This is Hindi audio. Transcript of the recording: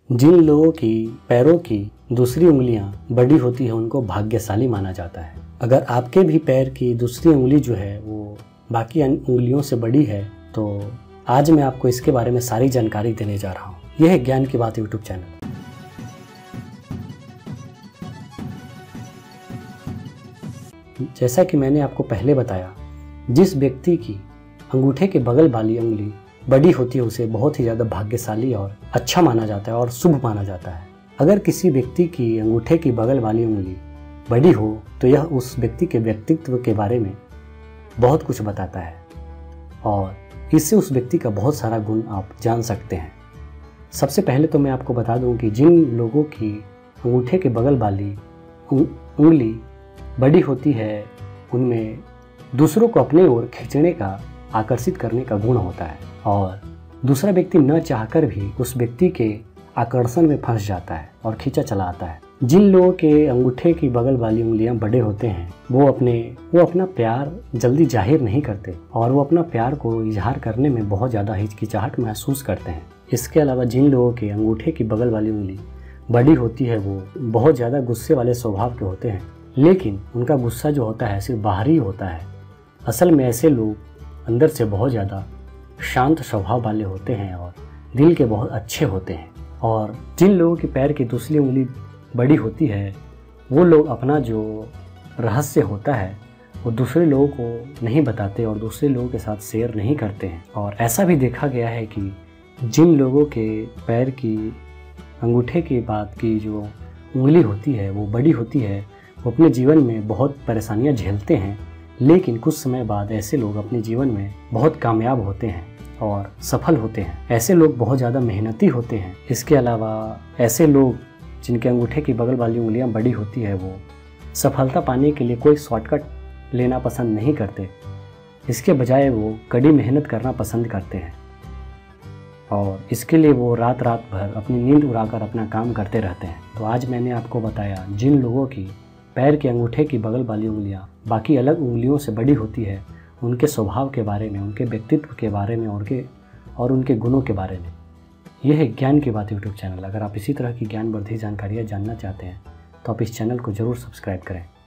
जिन लोगों की पैरों की दूसरी उंगलियां बड़ी होती है उनको भाग्यशाली माना जाता है। अगर आपके भी पैर की दूसरी उंगली जो है वो बाकी उंगलियों से बड़ी है तो आज मैं आपको इसके बारे में सारी जानकारी देने जा रहा हूँ। यह है ज्ञान की बात यूट्यूब चैनल। जैसा कि मैंने आपको पहले बताया, जिस व्यक्ति की अंगूठे के बगल वाली उंगली बड़ी होती है उसे बहुत ही ज़्यादा भाग्यशाली और अच्छा माना जाता है और शुभ माना जाता है। अगर किसी व्यक्ति की अंगूठे की बगल वाली उंगली बड़ी हो तो यह उस व्यक्ति के व्यक्तित्व के बारे में बहुत कुछ बताता है और इससे उस व्यक्ति का बहुत सारा गुण आप जान सकते हैं। सबसे पहले तो मैं आपको बता दूं कि जिन लोगों की अंगूठे के बगल वाली उंगली बड़ी होती है उनमें दूसरों को अपने ओर खींचने का, आकर्षित करने का गुण होता है और दूसरा व्यक्ति न चाहकर भी उस व्यक्ति के आकर्षण में फंस जाता है और खींचा चला आता है। जिन लोगों के अंगूठे की बगल वाली उंगलियां बड़े होते हैं वो अपना प्यार जल्दी जाहिर नहीं करते और वो अपना प्यार को इजहार करने में बहुत ज़्यादा हिचकिचाहट महसूस करते हैं। इसके अलावा जिन लोगों के अंगूठे की बगल वाली उंगली बड़ी होती है वो बहुत ज़्यादा गुस्से वाले स्वभाव के होते हैं, लेकिन उनका गुस्सा जो होता है सिर्फ बाहरी होता है। असल में ऐसे लोग अंदर से बहुत ज़्यादा शांत स्वभाव वाले होते हैं और दिल के बहुत अच्छे होते हैं। और जिन लोगों के पैर की दूसरी उंगली बड़ी होती है वो लोग अपना जो रहस्य होता है वो दूसरे लोगों को नहीं बताते और दूसरे लोगों के साथ शेयर नहीं करते हैं। और ऐसा भी देखा गया है कि जिन लोगों के पैर की अंगूठे के बाद की जो उंगली होती है वो बड़ी होती है वो अपने जीवन में बहुत परेशानियां झेलते हैं, लेकिन कुछ समय बाद ऐसे लोग अपने जीवन में बहुत कामयाब होते हैं और सफल होते हैं। ऐसे लोग बहुत ज़्यादा मेहनती होते हैं। इसके अलावा ऐसे लोग जिनके अंगूठे की बगल वाली उंगलियां बड़ी होती है वो सफलता पाने के लिए कोई शॉर्टकट लेना पसंद नहीं करते, इसके बजाय वो कड़ी मेहनत करना पसंद करते हैं और इसके लिए वो रात भर अपनी नींद उड़ाकर अपना काम करते रहते हैं। तो आज मैंने आपको बताया जिन लोगों की पैर के अंगूठे की बगल वाली उंगलियां बाकी अलग उंगलियों से बड़ी होती है उनके स्वभाव के बारे में, उनके व्यक्तित्व के बारे में और उनके गुणों के बारे में। यह है ज्ञान की बात यूट्यूब चैनल। अगर आप इसी तरह की ज्ञानवर्धक जानकारियाँ जानना चाहते हैं तो आप इस चैनल को ज़रूर सब्सक्राइब करें।